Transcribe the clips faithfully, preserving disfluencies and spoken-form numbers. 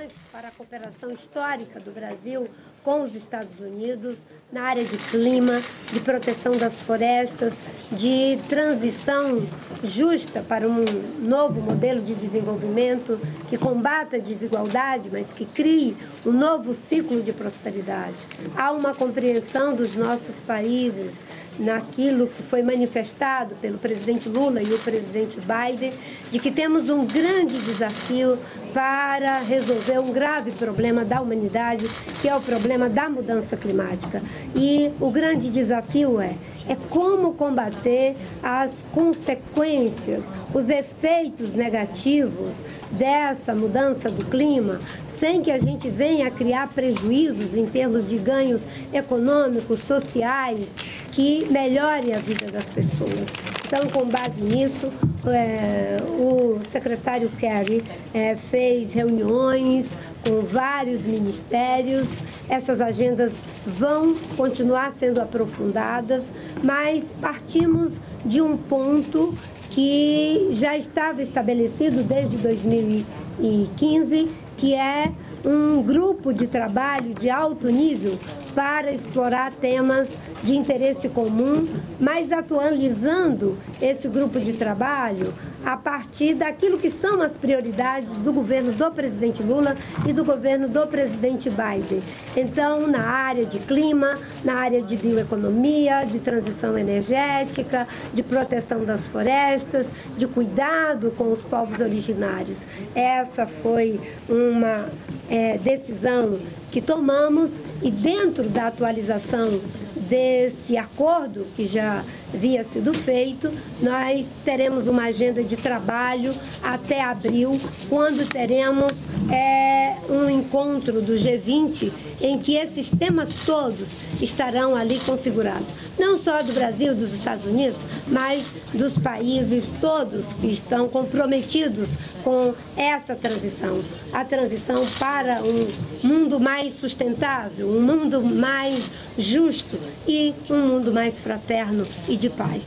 Para a cooperação histórica do Brasil com os Estados Unidos na área de clima, de proteção das florestas, de transição justa para um novo modelo de desenvolvimento que combata a desigualdade, mas que crie um novo ciclo de prosperidade. Há uma compreensão dos nossos países naquilo que foi manifestado pelo presidente Lula e o presidente Biden, de que temos um grande desafio para resolver um grave problema da humanidade, que é o problema da mudança climática. E o grande desafio é, é como combater as consequências, os efeitos negativos dessa mudança do clima, sem que a gente venha a criar prejuízos em termos de ganhos econômicos, sociais, que melhore a vida das pessoas. Então, com base nisso, é, o secretário Kerry é, fez reuniões com vários ministérios. Essas agendas vão continuar sendo aprofundadas, mas partimos de um ponto que já estava estabelecido desde dois mil e quinze, que é um grupo de trabalho de alto nível para explorar temas de interesse comum, mas atualizando esse grupo de trabalho a partir daquilo que são as prioridades do governo do presidente Lula e do governo do presidente Biden. Então, na área de clima, na área de bioeconomia, de transição energética, de proteção das florestas, de cuidado com os povos originários. Essa foi uma é, decisão que tomamos e dentro da atualização desse acordo que já havia sido feito, nós teremos uma agenda de trabalho até abril, quando teremos é, um encontro do G vinte em que esses temas todos estarão ali configurados. Não só do Brasil, dos Estados Unidos, mas dos países todos que estão comprometidos com essa transição. A transição para um mundo mais sustentável, um mundo mais justo e um mundo mais fraterno e de paz.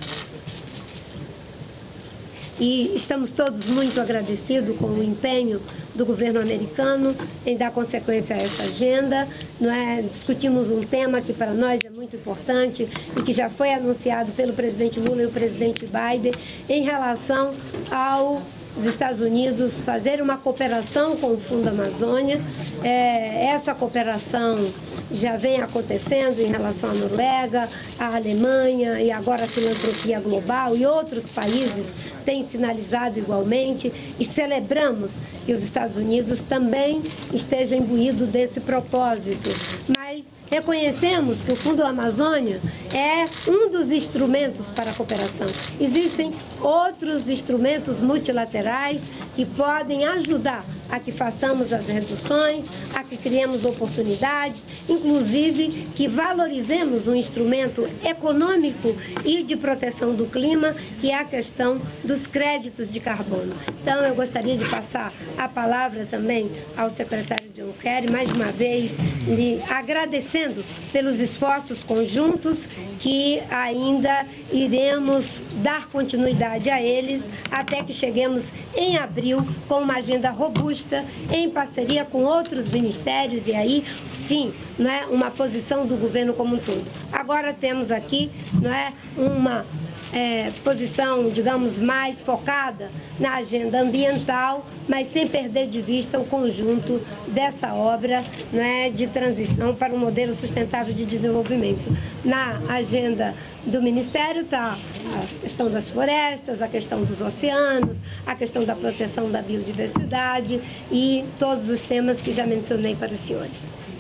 E estamos todos muito agradecidos com o empenho do governo americano em dar consequência a essa agenda. Não é? Discutimos um tema que para nós é muito importante e que já foi anunciado pelo presidente Lula e o presidente Biden em relação ao os Estados Unidos fazer uma cooperação com o Fundo Amazônia. É, essa cooperação já vem acontecendo em relação à Noruega, à Alemanha e agora a filantropia global e outros países têm sinalizado igualmente e celebramos que os Estados Unidos também estejam imbuídos desse propósito. Mas reconhecemos que o Fundo Amazônia é um dos instrumentos para a cooperação. Existem outros instrumentos multilaterais que podem ajudar a que façamos as reduções, a que criemos oportunidades, inclusive que valorizemos um instrumento econômico e de proteção do clima, que é a questão dos créditos de carbono. Então, eu gostaria de passar a palavra também ao secretário John Kerry, mais uma vez, lhe agradecendo pelos esforços conjuntos que ainda iremos dar continuidade a eles até que cheguemos em abril com uma agenda robusta em parceria com outros ministérios e aí sim, não é, uma posição do governo como um todo. Agora temos aqui, não é, uma é, posição, digamos, mais focada na agenda ambiental, mas sem perder de vista o conjunto dessa obra, né, de transição para um modelo sustentável de desenvolvimento. Na agenda do Ministério está a questão das florestas, a questão dos oceanos, a questão da proteção da biodiversidade e todos os temas que já mencionei para os senhores.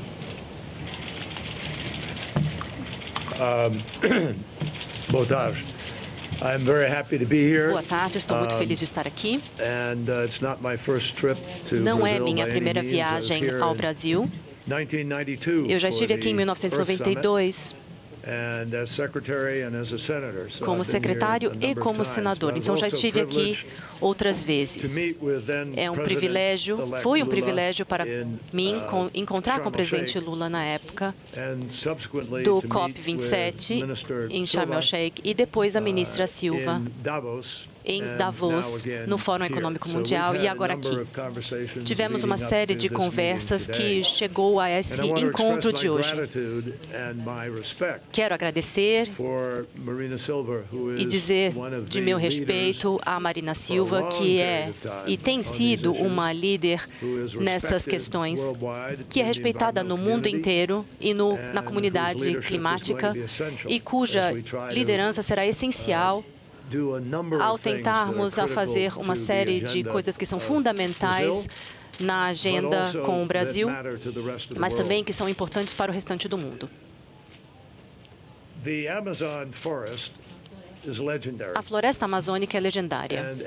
Um, boa tarde. I'm very happy to be here. Boa tarde, estou muito feliz de estar aqui. And, uh, it's not my first trip to Não é Brazil minha by primeira any means. I was viagem here ao in Brasil. nineteen ninety-two Eu já estive for aqui em the mil novecentos e noventa e dois And as secretary and as a senator. So como I've been secretário here a e number of como times. senador. I was Então já also estive aqui privileged outras to vezes. meet with then É um President privilégio, elect foi um Lula privilégio para in, mim uh, com, encontrar com o Sharm el-Sheikh, presidente Lula na época and subsequently do to COP meet vinte e with sete Minister em Sharm Silva, el-Sheikh e depois a ministra uh, Silva in Davos, em Davos, no Fórum Econômico Mundial, e agora aqui. Tivemos uma série de conversas que chegou a esse encontro de hoje. Quero agradecer e dizer de meu respeito a Marina Silva, que é e tem sido uma líder nessas questões, que é respeitada no mundo inteiro e no, na comunidade climática, e cuja liderança será essencial ao tentarmos a fazer uma série de coisas que são fundamentais na agenda com o Brasil, mas também que são importantes para o restante do mundo. A floresta amazônica é legendária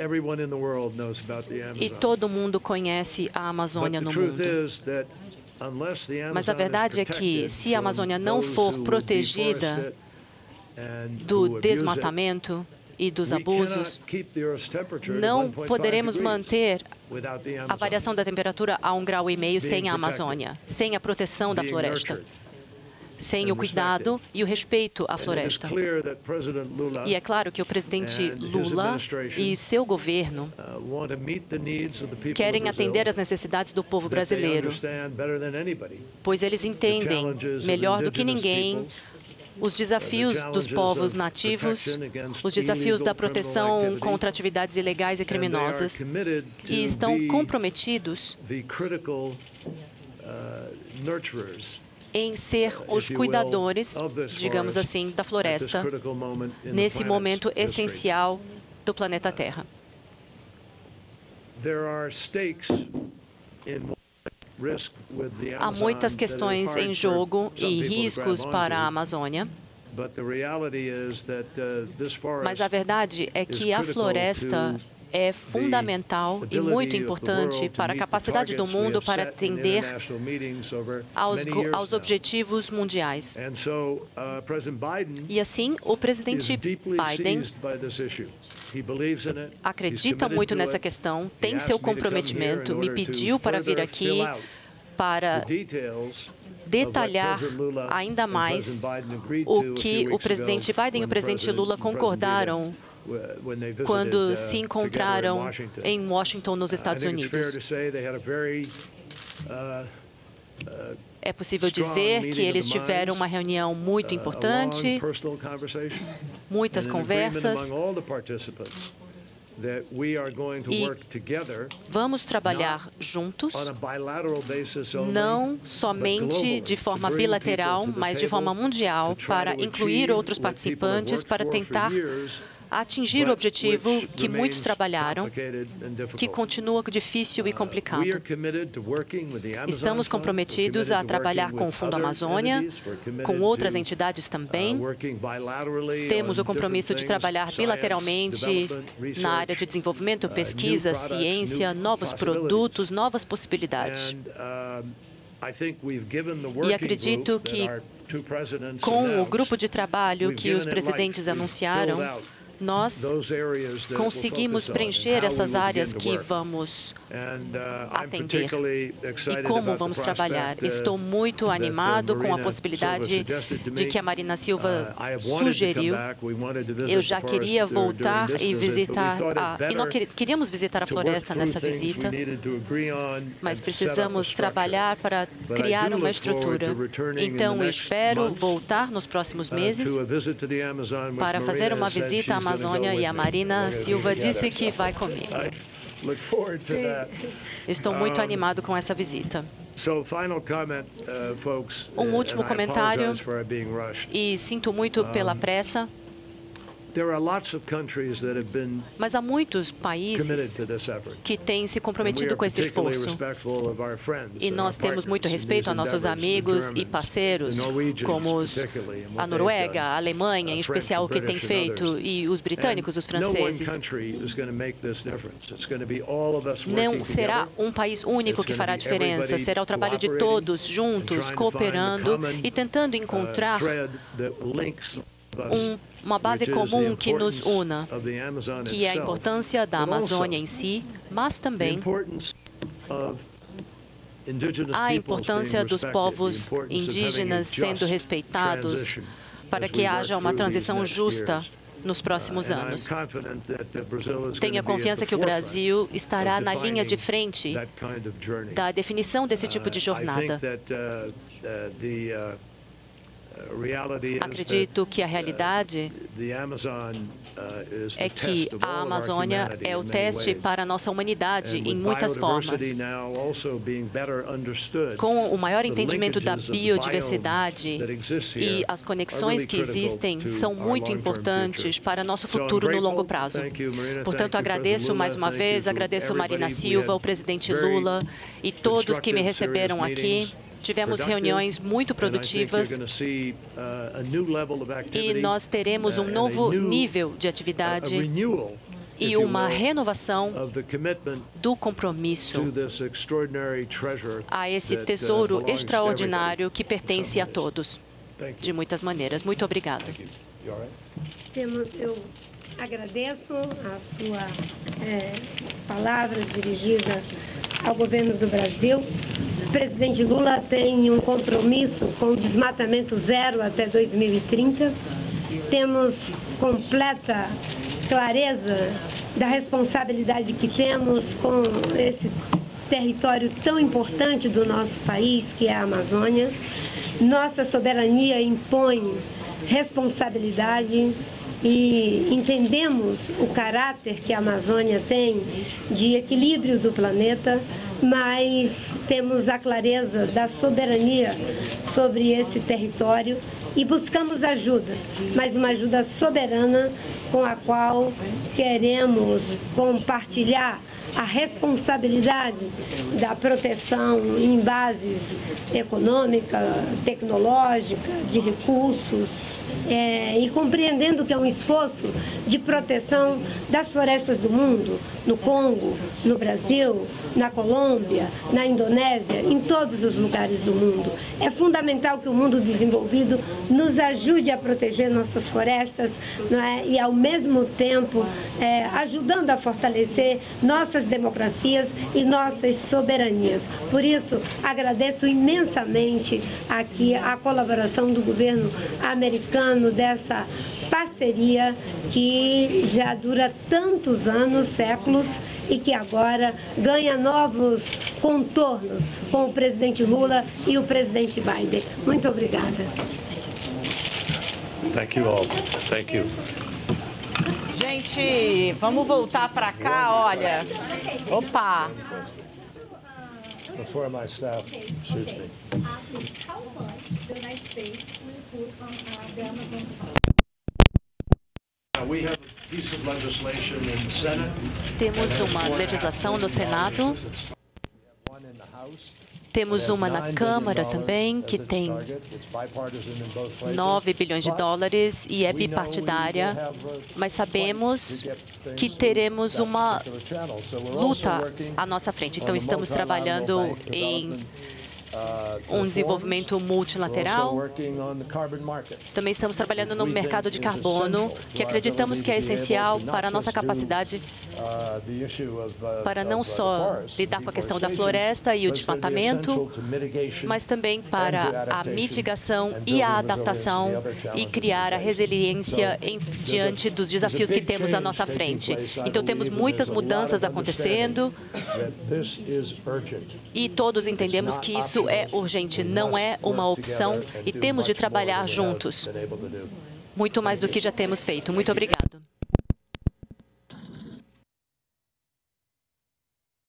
e todo mundo conhece a Amazônia no mundo. Mas a verdade é que, se a Amazônia não for protegida do desmatamento e dos abusos, não poderemos manter a variação da temperatura a um grau e meio sem a Amazônia, sem a proteção da floresta, sem o cuidado e o respeito à floresta. E é claro que o presidente Lula e seu governo querem atender às necessidades do povo brasileiro, pois eles entendem melhor do que ninguém os desafios dos povos nativos, os desafios da proteção contra atividades ilegais e criminosas, e estão comprometidos em ser os cuidadores, digamos assim, da floresta, nesse momento essencial do planeta Terra. Há muitas questões em jogo e riscos para a Amazônia, mas a verdade é que a floresta é fundamental e muito importante para a capacidade do mundo para atender aos, aos objetivos mundiais. E assim, o presidente Biden acredita muito nessa questão, tem seu comprometimento, me pediu para vir aqui para detalhar ainda mais o que o presidente Biden e o presidente Lula concordaram quando se encontraram em Washington, nos Estados Unidos. É possível dizer que eles tiveram uma reunião muito importante, muitas conversas, e vamos trabalhar juntos, não somente de forma bilateral, mas de forma mundial, para incluir outros participantes, para tentar atingir o objetivo que muitos trabalharam, que continua difícil e complicado. Estamos comprometidos a trabalhar com o Fundo Amazônia, com outras entidades também. Temos o compromisso de trabalhar bilateralmente na área de desenvolvimento, pesquisa, ciência, novos produtos, novas possibilidades. E acredito que, com o grupo de trabalho que os presidentes anunciaram, nós conseguimos preencher essas áreas que vamos atender e como vamos trabalhar. Estou muito animado com a possibilidade de que a Marina Silva sugeriu. Eu já queria voltar e visitar, a, e nós queríamos visitar a floresta nessa visita, mas precisamos trabalhar para criar uma estrutura. Então, eu espero voltar nos próximos meses para fazer uma visita à Amazônia, e a Marina Silva disse que vai comigo. Estou muito animado com essa visita. Um último comentário, e sinto muito pela pressa, mas há muitos países que têm se comprometido com esse esforço. E nós temos muito respeito a nossos amigos e parceiros, como os, a Noruega, a Alemanha, em especial o que tem feito, e os britânicos, os franceses. Não será um país único que fará a diferença, será o trabalho de todos juntos, cooperando e tentando encontrar um uma base comum que nos una, que é a importância da Amazônia em si, mas também a importância dos povos indígenas sendo respeitados para que haja uma transição justa nos próximos anos. Tenho a confiança que o Brasil estará na linha de frente da definição desse tipo de jornada. Acredito que a realidade é que a Amazônia é o teste para a nossa humanidade em muitas formas. Com o maior entendimento da biodiversidade e as conexões que existem são muito importantes para nosso futuro no longo prazo. Portanto, agradeço mais uma vez, agradeço Marina Silva, o presidente Lula e todos que me receberam aqui. Tivemos reuniões muito produtivas e nós teremos um novo nível de atividade e uma renovação do compromisso a esse tesouro extraordinário que pertence a todos, de muitas maneiras. Muito obrigado. Temos, eu agradeço a sua é, as palavras dirigidas ao governo do Brasil. O presidente Lula tem um compromisso com o desmatamento zero até dois mil e trinta. Temos completa clareza da responsabilidade que temos com esse território tão importante do nosso país, que é a Amazônia. Nossa soberania impõe responsabilidade e entendemos o caráter que a Amazônia tem de equilíbrio do planeta, mas temos a clareza da soberania sobre esse território e buscamos ajuda, mas uma ajuda soberana com a qual queremos compartilhar a responsabilidade da proteção em bases econômica, tecnológica, de recursos, é, e compreendendo que é um esforço de proteção das florestas do mundo, no Congo, no Brasil, na Colômbia, na Indonésia, em todos os lugares do mundo. É fundamental que o mundo desenvolvido nos ajude a proteger nossas florestas, não é? E, ao mesmo tempo, é, ajudando a fortalecer nossas democracias e nossas soberanias. Por isso, agradeço imensamente aqui a colaboração do governo americano dessa parceria que já dura tantos anos, séculos, e que agora ganha novos contornos com o presidente Lula e o presidente Biden. Muito obrigada. Thank you all. Thank you. Gente, vamos voltar para cá, olha. Opa! Before my staff shoots me. How much the United States will put on uh, the Amazon? We have a piece of legislation in the Senate. Temos uma legislação no Senado. Temos uma na Câmara também, que tem nove bilhões de dólares e é bipartidária, mas sabemos que teremos uma luta à nossa frente. Então, estamos trabalhando em um desenvolvimento multilateral. Também estamos trabalhando no mercado de carbono, que acreditamos que é essencial para a nossa capacidade para não só lidar com a questão da floresta e o desmatamento, mas também para a mitigação e a adaptação e criar a resiliência em, diante dos desafios que temos à nossa frente. Então, temos muitas mudanças acontecendo e todos entendemos que isso é urgente, não é uma opção e temos de trabalhar juntos, muito mais do que já temos feito. Muito obrigada.